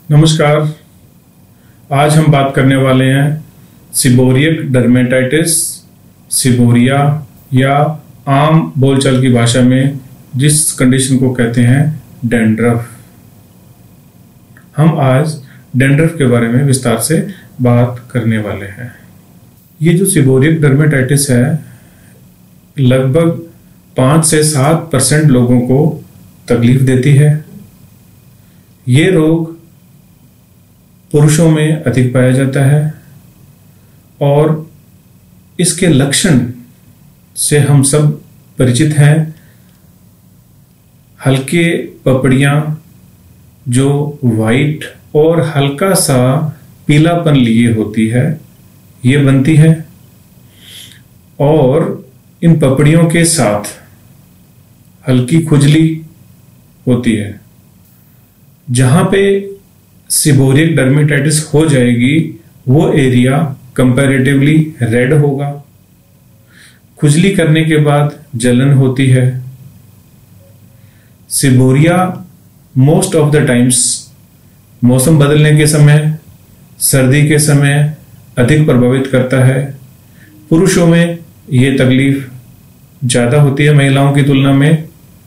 नमस्कार। आज हम बात करने वाले हैं सीबोरियक डर्मेटाइटिस, सीबोरिया, या आम बोलचाल की भाषा में जिस कंडीशन को कहते हैं डैंड्रफ। हम आज डैंड्रफ के बारे में विस्तार से बात करने वाले हैं। ये जो सीबोरियक डर्मेटाइटिस है, लगभग 5 से 7% लोगों को तकलीफ देती है। ये रोग पुरुषों में अधिक पाया जाता है और इसके लक्षण से हम सब परिचित हैं। हल्के पपड़ियां जो वाइट और हल्का सा पीलापन लिए होती है, ये बनती है और इन पपड़ियों के साथ हल्की खुजली होती है। जहां पे सीबोरियक डर्मेटाइटिस हो जाएगी वो एरिया कंपैरेटिवली रेड होगा। खुजली करने के बाद जलन होती है। Seborrhoea most of the times मौसम बदलने के समय, सर्दी के समय अधिक प्रभावित करता है। पुरुषों में ये तकलीफ ज्यादा होती है महिलाओं की तुलना में,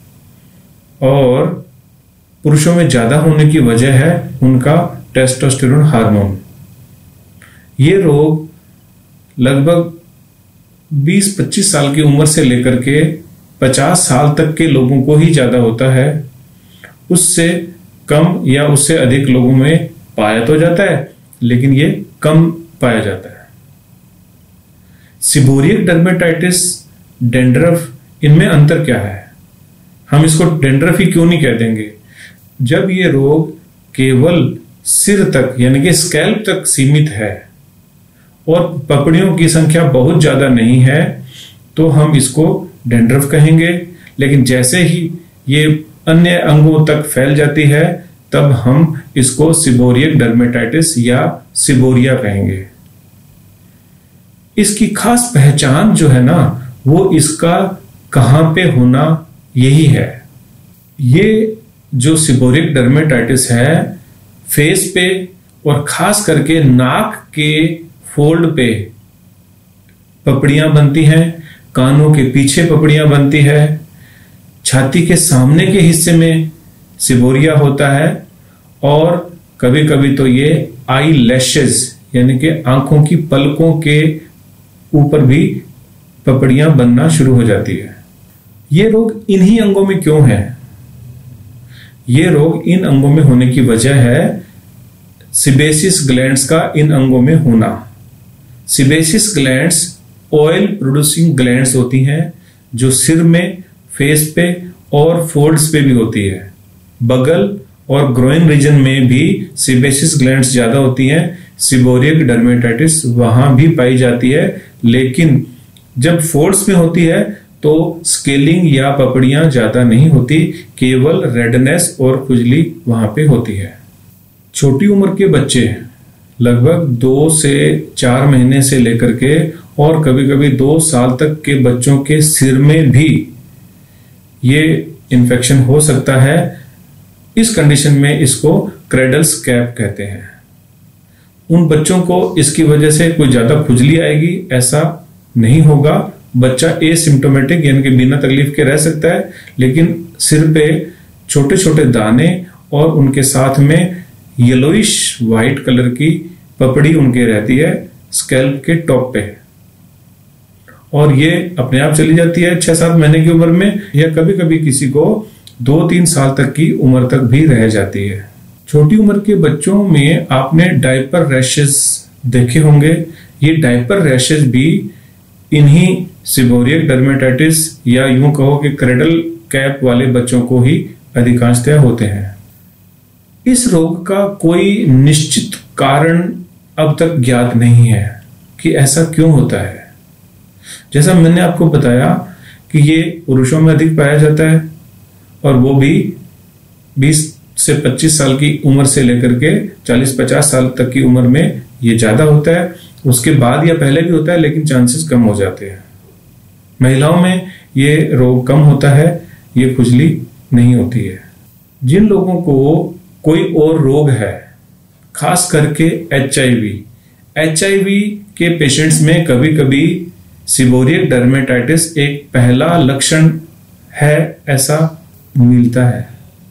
और पुरुषों में ज्यादा होने की वजह है उनका टेस्टोस्टेरोन हार्मोन। ये रोग लगभग 20-25 साल की उम्र से लेकर के 50 साल तक के लोगों को ही ज्यादा होता है। उससे कम या उससे अधिक लोगों में पाया तो जाता है, लेकिन ये कम पाया जाता है। सीबोरियक डर्मेटाइटिस, डैंड्रफ, इनमें अंतर क्या है? हम इसको डैंड्रफ ही क्यों नहीं कह देंगे? जब ये रोग केवल सिर तक यानी कि स्कैल्प तक सीमित है और पपड़ियों की संख्या बहुत ज्यादा नहीं है, तो हम इसको डैंड्रफ कहेंगे। लेकिन जैसे ही ये अन्य अंगों तक फैल जाती है, तब हम इसको सीबोरियक डर्मेटाइटिस या सीबोरिया कहेंगे। इसकी खास पहचान जो है ना, वो इसका कहां पे होना यही है। ये जो सीबोरियक डर्मेटाइटिस है, फेस पे और खास करके नाक के फोल्ड पे पपड़ियां बनती हैं, कानों के पीछे पपड़ियां बनती है, छाती के सामने के हिस्से में सीबोरिया होता है, और कभी कभी तो ये आई लैशेस यानी कि आंखों की पलकों के ऊपर भी पपड़ियां बनना शुरू हो जाती है। ये रोग इन्हीं अंगों में क्यों है? ये रोग इन अंगों में होने की वजह है सीबेसिस ग्लैंड्स का इन अंगों में होना। Sebaceous glands oil producing glands होती हैं, जो सिर में, फेस पे और फोल्ड्स पे भी होती है। बगल और ग्रोइन रीजन में भी सीबेसिस ग्लैंड्स ज्यादा होती हैं। सीबोरियक डर्मेटाइटिस वहां भी पाई जाती है, लेकिन जब फोल्ड्स में होती है तो स्केलिंग या पपड़ियां ज्यादा नहीं होती, केवल रेडनेस और खुजली वहां पे होती है। छोटी उम्र के बच्चे लगभग 2 से 4 महीने से लेकर के और कभी कभी 2 साल तक के बच्चों के सिर में भी ये इन्फेक्शन हो सकता है। इस कंडीशन में इसको क्रेडल स्कैब कहते हैं। उन बच्चों को इसकी वजह से कोई ज्यादा खुजली आएगी ऐसा नहीं होगा। बच्चा एसिम्प्टोमेटिक यानी कि बिना तकलीफ के रह सकता है, लेकिन सिर पे छोटे छोटे दाने और उनके साथ में येलोइश व्हाइट कलर की पपड़ी उनके रहती है स्कैल्प के टॉप पे, और ये अपने आप चली जाती है 6-7 महीने की उम्र में, या कभी कभी किसी को 2-3 साल तक की उम्र तक भी रह जाती है। छोटी उम्र के बच्चों में आपने डायपर रैशेस देखे होंगे। ये डायपर रैशेस भी इन्हीं सीबोरियक डर्मेटाइटिस या यूं कहो कि क्रेडल कैप वाले बच्चों को ही अधिकांशतः होते हैं। इस रोग का कोई निश्चित कारण अब तक ज्ञात नहीं है कि ऐसा क्यों होता है। जैसा मैंने आपको बताया कि ये पुरुषों में अधिक पाया जाता है, और वो भी 20 से 25 साल की उम्र से लेकर के 40-50 साल तक की उम्र में ये ज्यादा होता है। उसके बाद या पहले भी होता है, लेकिन चांसेस कम हो जाते हैं। महिलाओं में ये रोग कम होता है, ये खुजली नहीं होती है। जिन लोगों को कोई और रोग है खास करके एचआईवी के पेशेंट्स में कभी कभी सीबोरिक डर्मेटाइटिस एक पहला लक्षण है ऐसा मिलता है,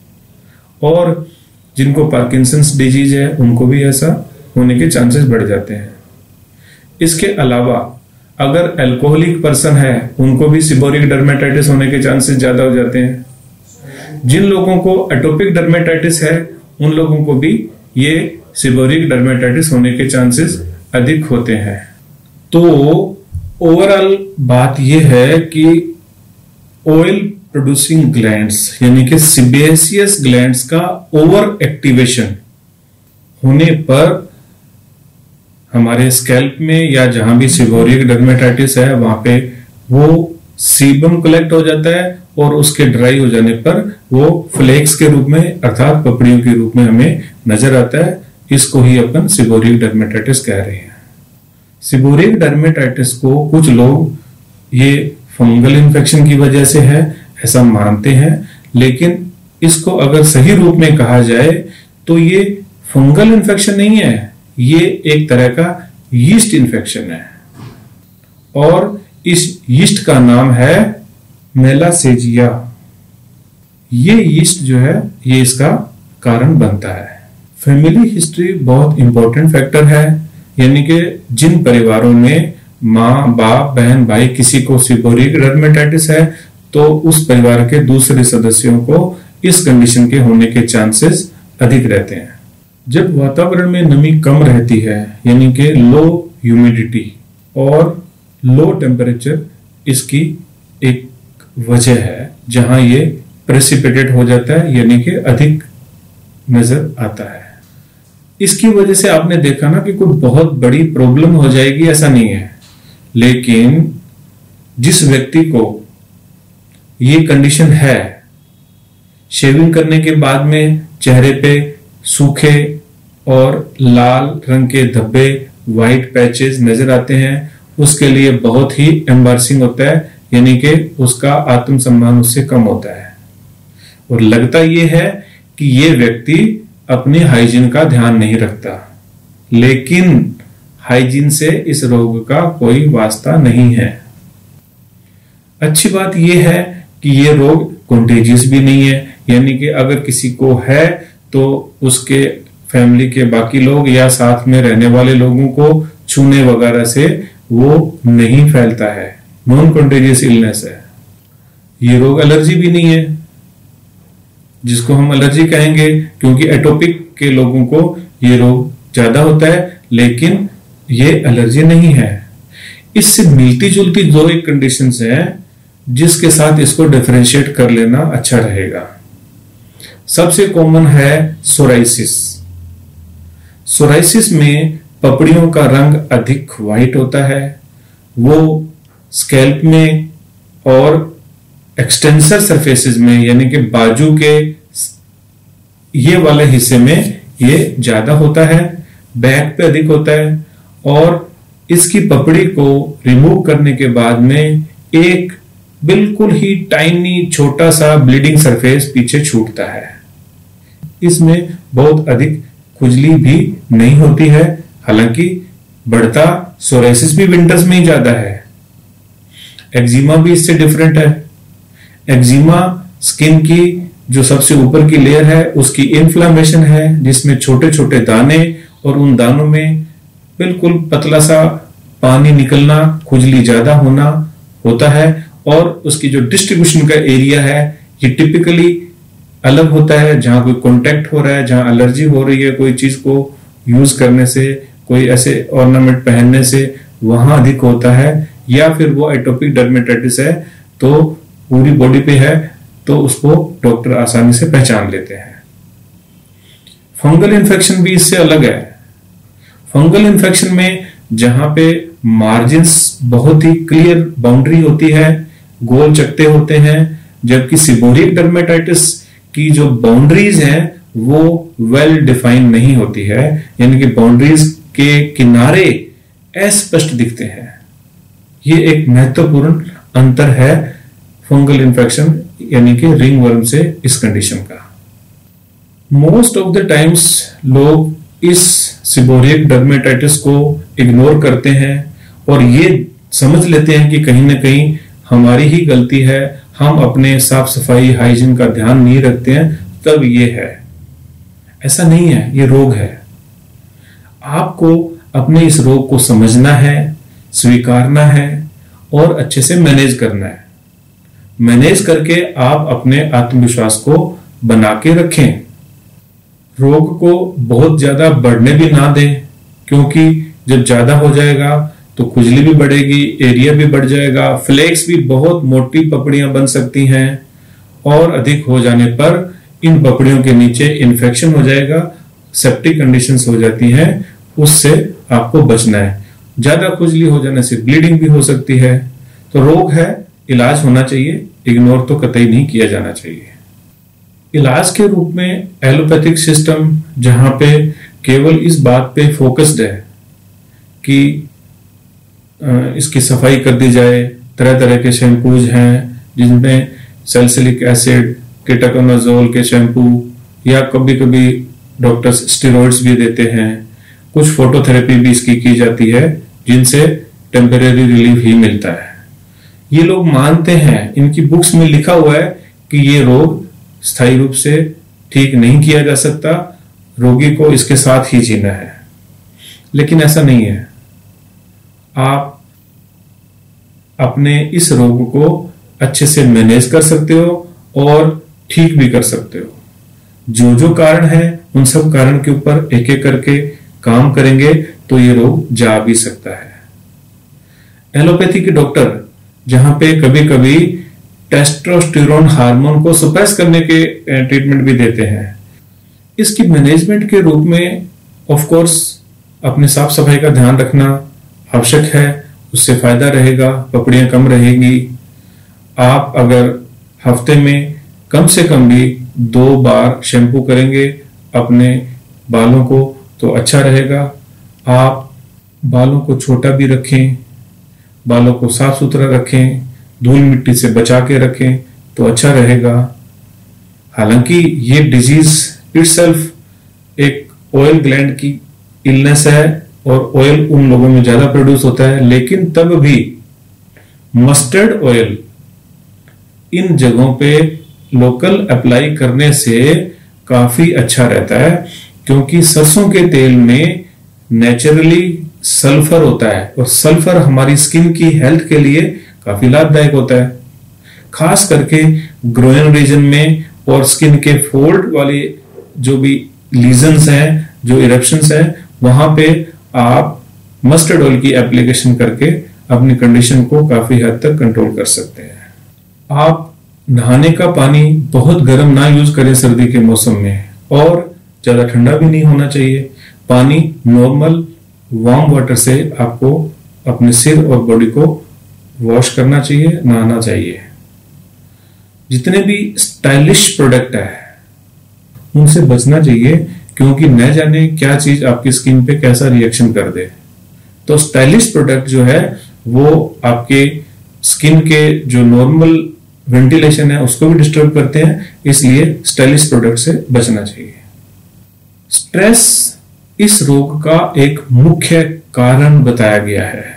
और जिनको पार्किंसंस डिजीज है उनको भी ऐसा होने के चांसेस बढ़ जाते हैं। इसके अलावा अगर अल्कोहलिक पर्सन है उनको भी सीबोरिक डर्मेटाइटिस होने के चांसेस ज्यादा हो जाते हैं। जिन लोगों को एटोपिक डर्मेटाइटिस है उन लोगों को भी ये सीबोरिक डर्मेटाइटिस होने के चांसेस अधिक होते हैं। तो ओवरऑल बात यह है कि ऑयल प्रोड्यूसिंग ग्लैंड्स यानी कि सीबेसियस ग्लैंड्स का ओवर एक्टिवेशन होने पर हमारे स्कैल्प में या जहां भी सीबोरिक डर्मेटाइटिस है वहां पे वो सीबम कलेक्ट हो जाता है, और उसके ड्राई हो जाने पर वो फ्लेक्स के रूप में अर्थात पपड़ियों के रूप में हमें नजर आता है। इसको ही अपन सीबोरिक डर्मेटाइटिस कह रहे हैं। सीबोरिक डर्मेटाइटिस को कुछ लोग ये फंगल इन्फेक्शन की वजह से है ऐसा मानते हैं, लेकिन इसको अगर सही रूप में कहा जाए तो ये फंगल इन्फेक्शन नहीं है, ये एक तरह का यीस्ट इन्फेक्शन है, और इस यीस्ट का नाम है मेलासेजिया। ये यीस्ट जो है ये इसका कारण बनता है। फैमिली हिस्ट्री बहुत इंपॉर्टेंट फैक्टर है, यानी कि जिन परिवारों में माँ बाप बहन भाई किसी को सीबोरिक डर्मेटाइटिस है तो उस परिवार के दूसरे सदस्यों को इस कंडीशन के होने के चांसेस अधिक रहते हैं। जब वातावरण में नमी कम रहती है यानी कि लो ह्यूमिडिटी और लो टेम्परेचर इसकी एक वजह है जहां ये प्रेसिपिटेट हो जाता है यानी कि अधिक नजर आता है। इसकी वजह से आपने देखा ना कि कोई बहुत बड़ी प्रॉब्लम हो जाएगी ऐसा नहीं है, लेकिन जिस व्यक्ति को ये कंडीशन है शेविंग करने के बाद में चेहरे पे सूखे और लाल रंग के धब्बे व्हाइट पैचेस नजर आते हैं, उसके लिए बहुत ही एम्बारसिंग होता है, यानी कि उसका आत्मसम्मान उससे कम होता है, और लगता यह है कि ये व्यक्ति अपने हाइजीन का ध्यान नहीं रखता। लेकिन हाइजीन से इस रोग का कोई वास्ता नहीं है। अच्छी बात यह है कि ये रोग कॉन्टेजियस भी नहीं है, यानी कि अगर किसी को है तो उसके फैमिली के बाकी लोग या साथ में रहने वाले लोगों को छूने वगैरह से वो नहीं फैलता है, नॉन कॉन्टेजियस इलनेस है। ये रोग एलर्जी भी नहीं है जिसको हम एलर्जी कहेंगे, क्योंकि एटोपिक के लोगों को ये रोग ज्यादा होता है, लेकिन ये एलर्जी नहीं है। इससे मिलती जुलती दो एक कंडीशंस हैं जिसके साथ इसको डिफरेंशिएट कर लेना अच्छा रहेगा। सबसे कॉमन है सोराइसिस। सोराइसिस में पपड़ियों का रंग अधिक व्हाइट होता है, वो स्कैल्प में और एक्सटेंसर सरफेसेस में यानी कि बाजू के ये वाले हिस्से में ये ज्यादा होता है, बैक पे अधिक होता है, और इसकी पपड़ी को रिमूव करने के बाद में एक बिल्कुल ही टाइनी छोटा सा ब्लीडिंग सरफेस पीछे छूटता है। इसमें बहुत अधिक खुजली भी नहीं होती है, हालांकि बढ़ता सोराइसिस भी विंटर्स में ही ज्यादा है। एक्जिमा भी इससे डिफरेंट है। एक्जिमा स्किन की जो सबसे ऊपर की लेयर है उसकी इन्फ्लामेशन है, जिसमें छोटे छोटे दाने और उन दानों में बिल्कुल पतला सा पानी निकलना, खुजली ज्यादा होना होता है, और उसकी जो डिस्ट्रीब्यूशन का एरिया है ये टिपिकली अलग होता है। जहां कोई कांटेक्ट हो रहा है, जहां एलर्जी हो रही है कोई चीज को यूज करने से, कोई ऐसे ऑर्नामेंट पहनने से, वहां अधिक होता है, या फिर वो एटोपिक डर्मेटाइटिस है तो पूरी बॉडी पे है तो उसको डॉक्टर आसानी से पहचान लेते हैं। फंगल इन्फेक्शन भी इससे अलग है। फंगल इन्फेक्शन में जहां पे मार्जिन्स बहुत ही क्लियर बाउंड्री होती है, गोल चकते होते हैं, जबकि सीबोरिक डर्मेटाइटिस की जो बाउंड्रीज हैं वो वेल डिफाइन नहीं होती है, यानी कि बाउंड्रीज के किनारे अस्पष्ट दिखते हैं। ये एक महत्वपूर्ण अंतर है फंगल इन्फेक्शन यानी कि रिंग वर्म से इस कंडीशन का। मोस्ट ऑफ द टाइम्स लोग इस सीबोरिक डर्मेटाइटिस को इग्नोर करते हैं और ये समझ लेते हैं कि कहीं ना कहीं हमारी ही गलती है, हम अपने साफ सफाई हाइजीन का ध्यान नहीं रखते हैं, तब ये है। ऐसा नहीं है, ये रोग है। आपको अपने इस रोग को समझना है, स्वीकारना है और अच्छे से मैनेज करना है। मैनेज करके आप अपने आत्मविश्वास को बना के रखें। रोग को बहुत ज्यादा बढ़ने भी ना दें, क्योंकि जब ज्यादा हो जाएगा तो खुजली भी बढ़ेगी, एरिया भी बढ़ जाएगा, फ्लेक्स भी बहुत मोटी पपड़ियां बन सकती हैं और अधिक हो जाने पर इन पपड़ियों के नीचे इन्फेक्शन हो जाएगा, सेप्टिक कंडीशंस हो जाती हैं, उससे आपको बचना है। ज्यादा खुजली हो जाने से ब्लीडिंग भी हो सकती है। तो रोग है, इलाज होना चाहिए, इग्नोर तो कतई नहीं किया जाना चाहिए। इलाज के रूप में एलोपैथिक सिस्टम जहां पे केवल इस बात पे फोकस्ड है कि इसकी सफाई कर दी जाए। तरह तरह के शैम्पूज हैं जिनमें सैलिसिलिक एसिड, कीटोकोनाजोल के शैम्पू, या कभी कभी डॉक्टर्स स्टेरॉइड्स भी देते हैं। कुछ फोटोथेरेपी भी इसकी की जाती है जिनसे टेम्परेरी रिलीफ ही मिलता है। ये लोग मानते हैं, इनकी बुक्स में लिखा हुआ है कि ये रोग स्थायी रूप से ठीक नहीं किया जा सकता, रोगी को इसके साथ ही जीना है। लेकिन ऐसा नहीं है। आप अपने इस रोग को अच्छे से मैनेज कर सकते हो और ठीक भी कर सकते हो। जो जो कारण है उन सब कारण के ऊपर एक एक करके काम करेंगे तो ये रोग जा भी सकता है। एलोपैथी के डॉक्टर जहां पे कभी कभी टेस्टोस्टेरोन हार्मोन को सप्रेस करने के ट्रीटमेंट भी देते हैं। इसकी मैनेजमेंट के रूप में ऑफ कोर्स अपने साफ सफाई का ध्यान रखना आवश्यक है, उससे फायदा रहेगा, पपड़ियां कम रहेगी। आप अगर हफ्ते में कम से कम भी 2 बार शैम्पू करेंगे अपने बालों को तो अच्छा रहेगा। आप बालों को छोटा भी रखें, बालों को साफ सुथरा रखें, धूल मिट्टी से बचा के रखें तो अच्छा रहेगा। हालांकि ये डिजीज इटसेल्फ एक ऑयल ग्लैंड की इलनेस है और ऑयल उन लोगों में ज्यादा प्रोड्यूस होता है, लेकिन तब भी मस्टर्ड ऑयल इन जगहों पे लोकल अप्लाई करने से काफी अच्छा रहता है, क्योंकि सरसों के तेल में नेचुरली सल्फर होता है और सल्फर हमारी स्किन की हेल्थ के लिए काफी लाभदायक होता है। खास करके ग्रोइन रीजन में और स्किन के फोल्ड वाले जो भी लीजन्स हैं, जो इरप्शंस हैं, वहां पे आप मस्टर्ड ऑयल की एप्लीकेशन करके अपनी कंडीशन को काफी हद तक कंट्रोल कर सकते हैं। आप नहाने का पानी बहुत गर्म ना यूज करें सर्दी के मौसम में, और ज्यादा ठंडा भी नहीं होना चाहिए। पानी नॉर्मल वार्म वाटर से आपको अपने सिर और बॉडी को वॉश करना चाहिए, नहाना चाहिए। जितने भी स्टाइलिश प्रोडक्ट है उनसे बचना चाहिए, क्योंकि न जाने क्या चीज आपकी स्किन पे कैसा रिएक्शन कर दे। तो स्टाइलिश प्रोडक्ट जो है वो आपके स्किन के जो नॉर्मल वेंटिलेशन है उसको भी डिस्टर्ब करते हैं, इसलिए स्टाइलिश प्रोडक्ट से बचना चाहिए। स्ट्रेस इस रोग का एक मुख्य कारण बताया गया है,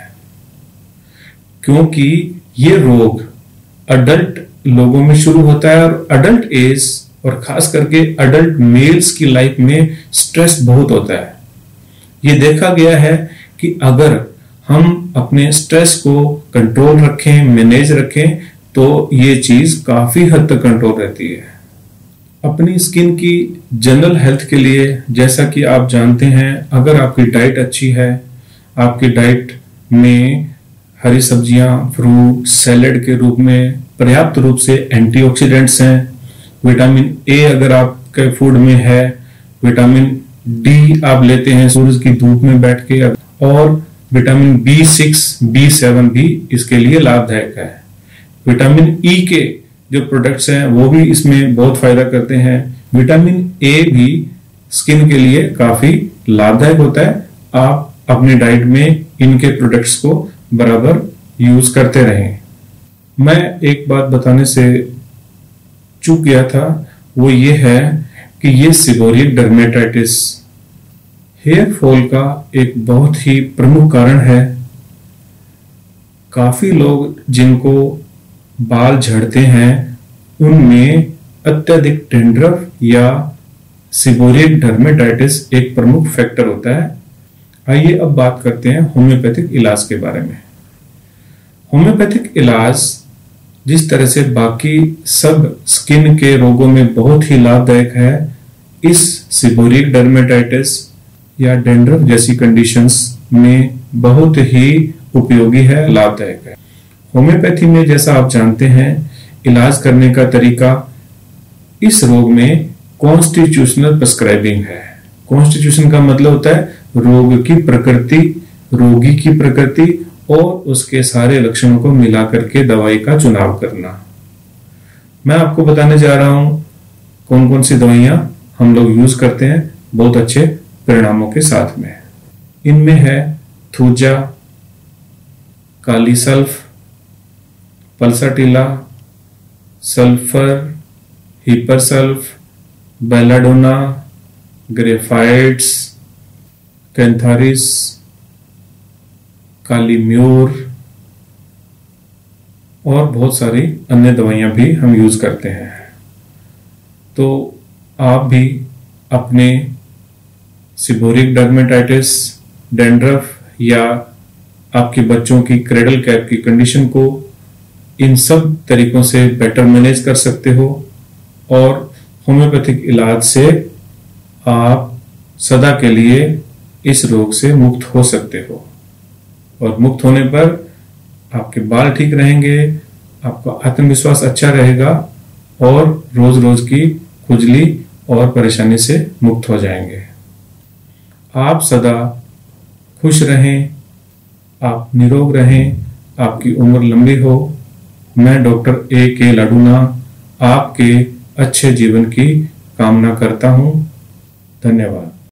क्योंकि ये रोग अडल्ट लोगों में शुरू होता है और अडल्ट एज और खास करके अडल्ट मेल्स की लाइफ में स्ट्रेस बहुत होता है। ये देखा गया है कि अगर हम अपने स्ट्रेस को कंट्रोल रखें, मैनेज रखें, तो ये चीज काफी हद तक कंट्रोल रहती है। अपनी स्किन की जनरल हेल्थ के लिए, जैसा कि आप जानते हैं, अगर आपकी डाइट अच्छी है, आपकी डाइट में हरी सब्जियां, फ्रूट, सैलेड के रूप में पर्याप्त रूप से एंटीऑक्सीडेंट्स हैं, विटामिन ए अगर आपके फूड में है, विटामिन डी आप लेते हैं सूरज की धूप में बैठ के, और विटामिन B6, B7 भी इसके लिए लाभदायक है। विटामिन ई के जो प्रोडक्ट्स हैं वो भी इसमें बहुत फायदा करते हैं। विटामिन ए भी स्किन के लिए काफी लाभदायक होता है। आप अपनी डाइट में इनके प्रोडक्ट्स को बराबर यूज करते रहें। मैं एक बात बताने से चूक गया था, वो ये है कि ये सीबोरिक डर्मेटाइटिस हेयर फॉल का एक बहुत ही प्रमुख कारण है। काफी लोग जिनको बाल झड़ते हैं उनमें अत्यधिक डैंड्रफ या सीबोरिक डर्मेटाइटिस एक प्रमुख फैक्टर होता है। आइए अब बात करते हैं होम्योपैथिक इलाज के बारे में। होम्योपैथिक इलाज जिस तरह से बाकी सब स्किन के रोगों में बहुत ही लाभदायक है, इस सीबोरिक डर्मेटाइटिस या डैंड्रफ जैसी कंडीशंस में बहुत ही उपयोगी है, लाभदायक है। होम्योपैथी में जैसा आप जानते हैं इलाज करने का तरीका इस रोग में कॉन्स्टिट्यूशनल प्रिस्क्राइबिंग है। कॉन्स्टिट्यूशन का मतलब होता है रोग की प्रकृति, रोगी की प्रकृति और उसके सारे लक्षणों को मिलाकर के दवाई का चुनाव करना। मैं आपको बताने जा रहा हूं कौन कौन सी दवाइयां हम लोग यूज करते हैं बहुत अच्छे परिणामों के साथ में। इनमें है thuja, kali sulph, pulsatilla, sulphur, hepar sulph, belladonna, graphites, cantharis, kali mur और बहुत सारी अन्य दवाइयां भी हम यूज करते हैं। तो आप भी अपने सीबोरिक डर्मेटाइटिस, डैंड्रफ या आपके बच्चों की क्रेडल कैप की कंडीशन को इन सब तरीकों से बेटर मैनेज कर सकते हो और होम्योपैथिक इलाज से आप सदा के लिए इस रोग से मुक्त हो सकते हो। और मुक्त होने पर आपके बाल ठीक रहेंगे, आपका आत्मविश्वास अच्छा रहेगा और रोज रोज की खुजली और परेशानी से मुक्त हो जाएंगे। आप सदा खुश रहें, आप निरोग रहें, आपकी उम्र लंबी हो। मैं डॉक्टर A.K. लाडूना आपके अच्छे जीवन की कामना करता हूं। धन्यवाद।